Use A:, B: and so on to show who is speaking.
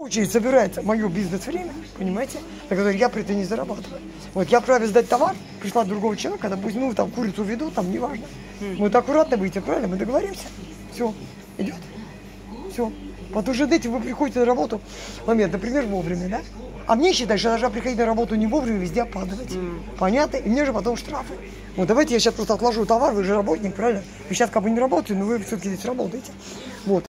A: Очередь собирается мое бизнес-время, понимаете, на которое я при этом не зарабатываю. Вот я вправе сдать товар, пришла другого человека, допустим, ну там курицу веду, там неважно. Вот аккуратно будете, правильно? Мы договоримся. Все, идет. Все. Вот уже эти вы приходите на работу, момент, например, вовремя, да? А мне считать, что я должна приходить на работу не вовремя, везде опаздывать. Понятно? И мне же потом штрафы. Вот давайте я сейчас просто отложу товар, вы же работник, правильно? Вы сейчас как бы не работаете, но вы все-таки здесь работаете. Вот.